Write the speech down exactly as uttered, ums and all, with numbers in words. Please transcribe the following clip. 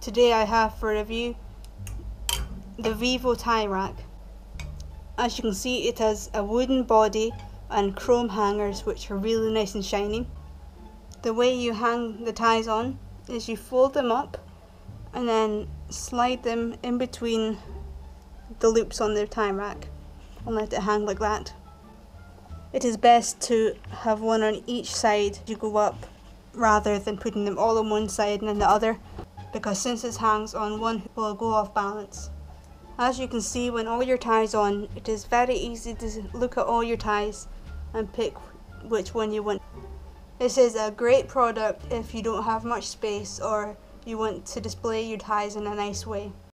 Today I have for review the VIVO tie rack. As you can see, it has a wooden body and chrome hangers which are really nice and shiny. The way you hang the ties on is you fold them up and then slide them in between the loops on the tie rack and let it hang like that. It is best to have one on each side as you go up rather than putting them all on one side and then the other, because since it hangs on one it will go off balance. As you can see, when all your ties on, it is very easy to look at all your ties and pick which one you want. This is a great product if you don't have much space or you want to display your ties in a nice way.